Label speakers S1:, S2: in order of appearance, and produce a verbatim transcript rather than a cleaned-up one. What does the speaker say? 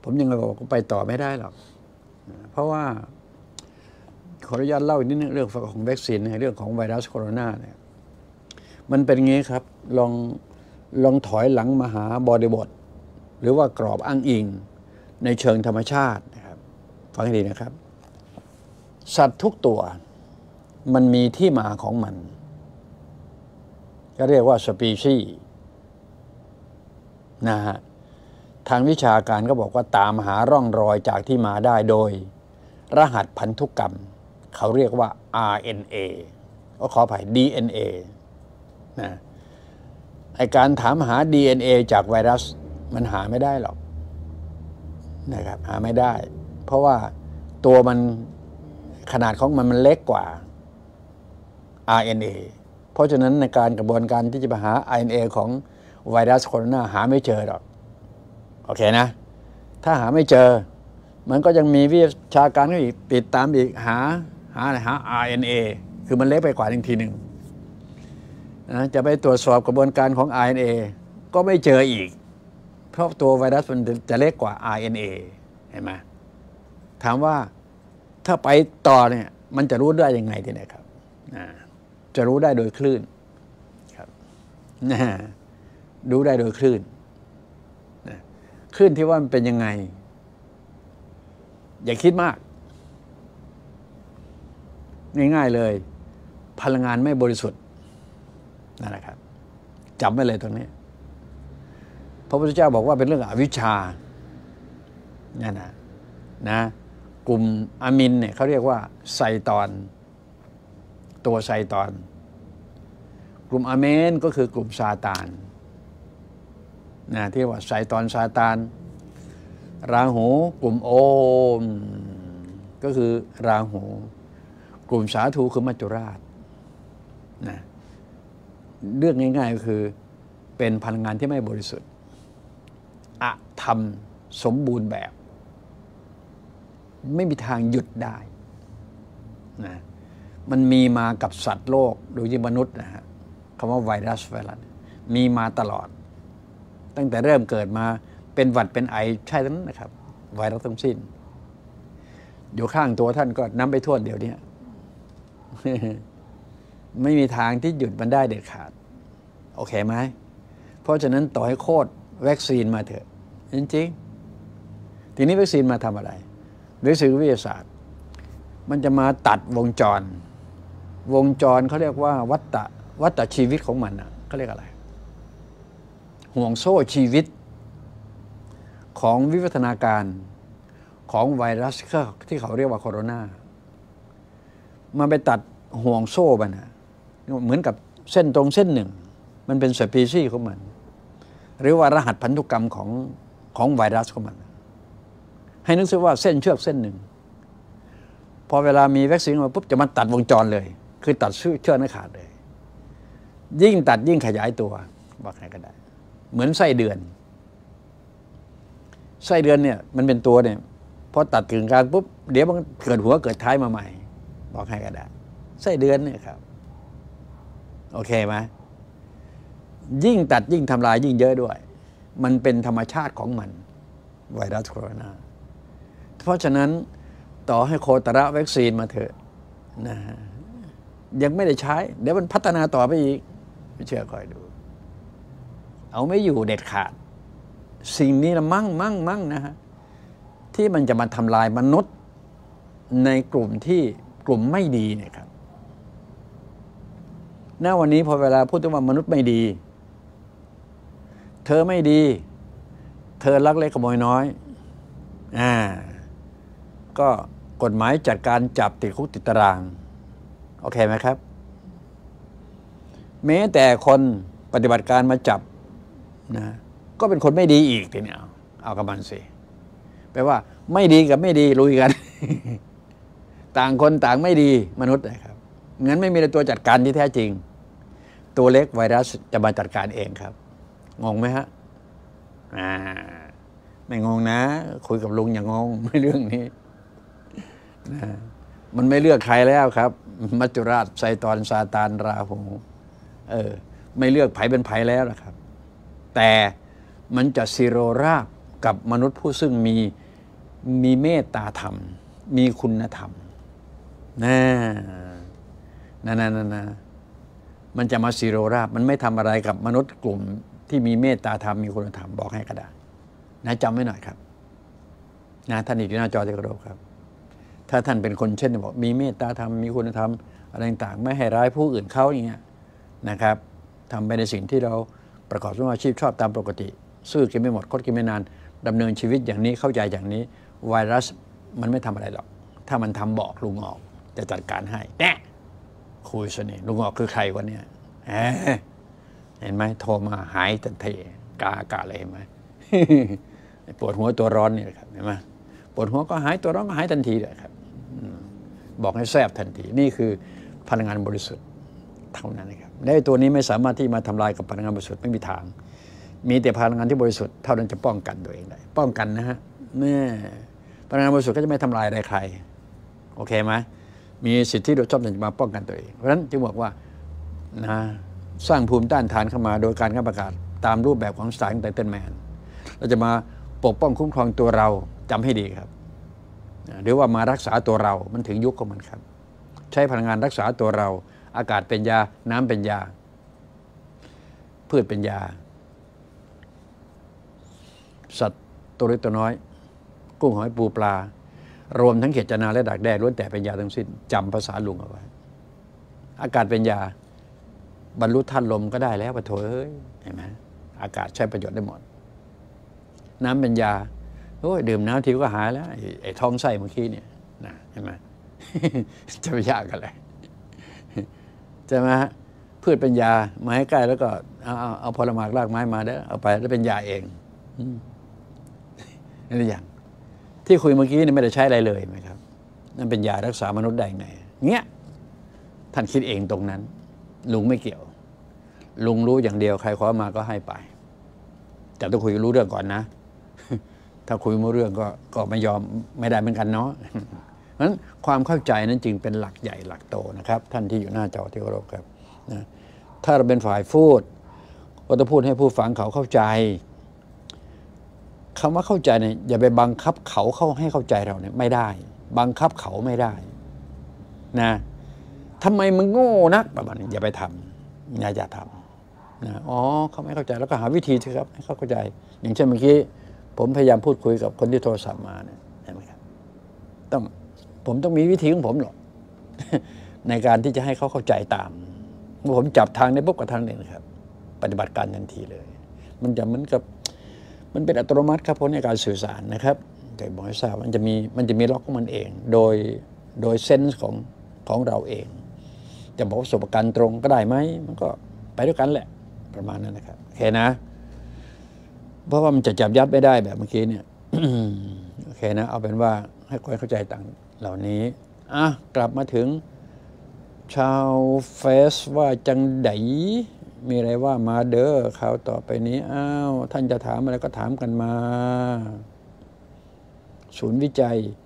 S1: ผมยังบอกไปต่อไม่ได้หรอกเพราะว่าขออนุญาตเล่าอีกนิดนึงเรื่องของวัคซีนในเรื่องของไวรัสโคโรนาเนี่ยมันเป็นงี้ครับลองลองถอยหลังมาหาบริบทหรือว่ากรอบอ้างอิงในเชิงธรรมชาตินะครับฟังให้ดีนะครับสัตว์ทุกตัวมันมีที่มาของมันก็เรียกว่าสปีชีส์นะฮะทางวิชาการก็บอกว่าตามหาร่องรอยจากที่มาได้โดยรหัสพันธุกรรมเขาเรียกว่า อาร์ เอ็น เอ ก็ขออภัย ดี เอ็น เอ นะไอการถามหา ดี เอ็น เอ จากไวรัสมันหาไม่ได้หรอกนะครับหาไม่ได้เพราะว่าตัวมันขนาดของมันมันเล็กกว่า อาร์ เอ็น เอ เพราะฉะนั้นในการกระบวนการที่จะไปหา อาร์ เอ็น เอ ของไวรัสโคโรนาหาไม่เจอหรอกโอเคนะถ้าหาไม่เจอมันก็ยังมีวิชาการก็อีกติดตามอีกหาหาอะไรหา อาร์ เอ็น เอ คือมันเล็กไปกว่าอีกทีหนึ่งนะจะไปตรวจสอบกระบวนการของ อาร์ เอ็น เอ ก็ไม่เจออีกเพราะตัวไวรัสมันจะเล็กกว่า อาร์ เอ็น เอ เห็นไหมถามว่าถ้าไปต่อเนี่ยมันจะรู้ได้ยังไงทีนี้ครับจะรู้ได้โดยคลื่นครับรู้ได้โดยคลื่นคลื่นที่ว่ามันเป็นยังไงอย่าคิดมากง่ายๆเลยพลังงานไม่บริสุทธิ์นั่นแหละครับจำไว้เลยตรงนี้พระพุทธเจ้าบอกว่าเป็นเรื่องอวิชชานั่นนะนะกลุ่มอะมินเนี่ยเขาเรียกว่าไซตอนตัวไซตอนกลุ่มอะเมนก็คือกลุ่มซาตานนะที่ว่าไซตอนซาตานราหูกลุ่มโอมก็คือราหูกลุ่มสาธุคือมัจจุราชนะเรื่องง่ายๆก็คือเป็นพลังงานที่ไม่บริสุทธิ์อะธรรมสมบูรณ์แบบไม่มีทางหยุดได้นะมันมีมากับสัตว์โลกโดยเฉพาะมนุษย์นะฮะคำว่าไวรัสไวรัสมีมาตลอดตั้งแต่เริ่มเกิดมาเป็นหวัดเป็นไอใช่ทั้งนั้นนะครับไวรัสทั้งสิ้นอยู่ข้างตัวท่านก็น้ำไปทั่วเดี๋ยวนี้ ไม่มีทางที่หยุดมันได้เด็ดขาดโอเคไหมเพราะฉะนั้นต่อให้โคตรวัคซีนมาเถอะจริงๆทีนี้วัคซีนมาทำอะไรวัคซีนวิทยาศาสตร์มันจะมาตัดวงจรวงจรเขาเรียกว่าวัฏฏะวัฏฏะชีวิตของมันอ่ะเขาเรียกอะไรห่วงโซ่ชีวิตของวิวัฒนาการของไวรัสที่เขาเรียกว่าโคโรนามันไปตัดห่วงโซ่มันนะเหมือนกับเส้นตรงเส้นหนึ่งมันเป็นสปีชีส์ของมันหรือว่ารหัสพันธุกรรมของของไวรัสของมันให้นึกซะว่าเส้นเชือกเส้นหนึ่งพอเวลามีวัคซีนมาปุ๊บจะมาตัดวงจรเลยคือตัดเชือกนั้นขาดเลยยิ่งตัดยิ่งขยายตัวบอกใครก็ได้เหมือนไส้เดือนไส้เดือนเนี่ยมันเป็นตัวเนี่ยพอตัดกึ่งกลางปุ๊บเดี๋ยวมันเกิดหัวเกิดท้ายมาใหม่บอกให้ก็ได้ไส้เดือนเนี่ยครับโอเคไหมยิ่งตัดยิ่งทำลายยิ่งเยอะด้วยมันเป็นธรรมชาติของมันไวรัสโคโรนาเพราะฉะนั้นต่อให้โคตระวัคซีนมาเถอะนะยังไม่ได้ใช้เดี๋ยวมันพัฒนาต่อไปอีกไม่เชื่อคอยดูเอาไม่อยู่เด็ดขาดสิ่งนี้ละมั่งมั่งมั่งนะฮะที่มันจะมาทำลายมนุษย์ในกลุ่มที่กลุ่มไม่ดีเนี่ยครับณวันนี้พอเวลาพูดถึงว่ามนุษย์ไม่ดีเธอไม่ดีเธอลักเล็กขโมยน้อยอ่าก็กฎหมายจัดการจับติดคุกติดตารางโอเคไหมครับแม้แต่คนปฏิบัติการมาจับนะก็เป็นคนไม่ดีอีกทีนี้เอาเอากับมันสิแปลว่าไม่ดีกับไม่ดีลุยกัน ต่างคนต่างไม่ดีมนุษย์นะครับงั้นไม่มีตัวจัดการที่แท้จริงตัวเล็กไวรัสจะมาจัดการเองครับงงไหมฮะอ่าไม่งงนะคุยกับลุงอย่างงงไม่เรื่องนี้นะมันไม่เลือกใครแล้วครับมัจจุราชไซตอนซาตานราหูเออไม่เลือกไผเป็นไผแล้วนะครับแต่มันจะซีโรราบกับมนุษย์ผู้ซึ่งมีมีเมตตาธรรมมีคุณธรรมนะนะนะนะนะมันจะมาซีโรราบมันไม่ทำอะไรกับมนุษย์กลุ่มที่มีเมตตาธรรมมีคุณธรรมบอกให้ก็ได้นะจำไว้หน่อยครับนะท่านอยู่ที่หน้าจอที่เคารพครับถ้าท่านเป็นคนเช่นบอกมีเมตตาธรรมมีคุณธรรมอะไรต่างๆไม่ให้ร้ายผู้อื่นเขาอย่างเงี้ยนะครับทำไปในสิ่งที่เราประกอบอาชีพชอบตามปกติซื่อกินไม่หมดคดกินไม่นานดำเนินชีวิตอย่างนี้เข้าใจอย่างนี้ไวรัสมันไม่ทำอะไรหรอกถ้ามันทำบอกลุงออกจะจัดการให้แน่คุยสนิทลุงออกคือใครวะเนี่ยเห็นไหมโทรมาหายทันทีกากาเลยเห็นไหม ปวดหัวตัวร้อนนี่แหละครับเห็นไหมปวดหัวก็หายตัวร้อนก็หายทันทีเลยครับบอกให้แซบทันทีนี่คือพลังงานบริสุทธิ์เท่านั้นนะครับและตัวนี้ไม่สามารถที่มาทำลายกับพลังงานบริสุทธิ์ไม่มีทางมีแต่พลังงานที่บริสุทธิ์เท่านั้นจะป้องกันตัวเองได้ป้องกันนะฮะนี่พลังงานบริสุทธิ์ก็จะไม่ทำลายอะไรใครโอเคไหมมีสิทธิโดยชอบจะมาป้องกันตัวเองเพราะฉะนั้นจึงบอกว่านะสร้างภูมิต้านทานเข้ามาโดยการกประกาศตามรูปแบบของสายของไทเทนแมนเราจะมาปกป้องคุ้มครองตัวเราจำให้ดีครับหรือว่ามารักษาตัวเรามันถึงยุคของมันครับใช้พลังงานรักษาตัวเราอากาศเป็นยาน้ำเป็นยาพืชเป็นยาสัตว์ตัวเล็กตัวน้อยกุ้งหอยปูปลารวมทั้งเขตจนาและดักแด้ล้วนแต่เป็นยาทั้งสิ้นจำภาษาลุงเอาไว้อากาศเป็นยาบรรลุธาตุลมก็ได้แล้วปะโถเอ้ยเห็นไหมอากาศใช้ประโยชน์ได้หมดน้ำเป็นยาโอ้ยดื่มน้ำทีก็หายแล้วไอ้ท้องไส้เมื่อกี้เนี่ยนะเห็นไหม จะไปยากกันเลยใช่ไหมฮะพืชเป็นยามาให้ใกล้แล้วก็เอาเอาเอาผลไม้รากไม้มาเด้อเอาไปแล้วเป็นยาเองนั่นอย่างที่คุยเมื่อกี้นี่ไม่ได้ใช้อะไรเลยไหมครับนั่นเป็นยารักษามนุษย์ได้ไงเงี้ยท่านคิดเองตรงนั้นลุงไม่เกี่ยวลุงรู้อย่างเดียวใครขอมาก็ให้ไปแต่ต้องคุยรู้เรื่องก่อนนะถ้าคุยไม่รู้เรื่องก็ก็ไม่ยอมไม่ได้เหมือนกันเนาะเพราะฉะนั้นความเข้าใจนั้นจึงเป็นหลักใหญ่หลักโตนะครับท่านที่อยู่หน้าจอที่เคารพครับนะถ้าเราเป็นฝ่ายพูดก็ต้องพูดให้ผู้ฟังเขาเข้าใจคำว่าเข้าใจเนี่ยอย่าไปบังคับเขาเข้าให้เข้าใจเราเนี่ยไม่ได้บังคับเขาไม่ได้นะทำไมมึงโง่นักแบบนี้อย่าไปทำอย่าอย่าทำนะอ๋อเขาไม่เข้าใจแล้วก็หาวิธีสิครับให้เขาเข้าใจอย่างเช่นเมื่อกี้ผมพยายามพูดคุยกับคนที่โทรศัพท์มาเนี่ยเห็นไหมครับต้องผมต้องมีวิธีของผมหรอก ในการที่จะให้เขาเข้าใจตามเมื่อผมจับทางได้ปุ๊บกับทางนี้นะครับปฏิบัติการทันทีเลยมันจะเหมือนกับมันเป็นอัตโนมัติครับผลในการสื่อสารนะครับแต่บอกให้ทราบมันจะมีมันจะมีล็อกของมันเองโดยโดยเซนส์ของของเราเองจะบอกประสบการณ์ตรงก็ได้ไหมมันก็ไปด้วยกันแหละประมาณนั้นนะครับโอเคนะเพราะว่ามันจะจับยัดไม่ได้แบบเมื่อกี้เนี่ย โอเคนะเอาเป็นว่าให้คนเข้าใจต่างเหล่านี้อ่ะกลับมาถึงชาวเฟซว่าจังไดมีอะไรว่ามาเด้อข่าวต่อไปนี้อ้าวท่านจะถามอะไรก็ถามกันมาศูนย์วิจัย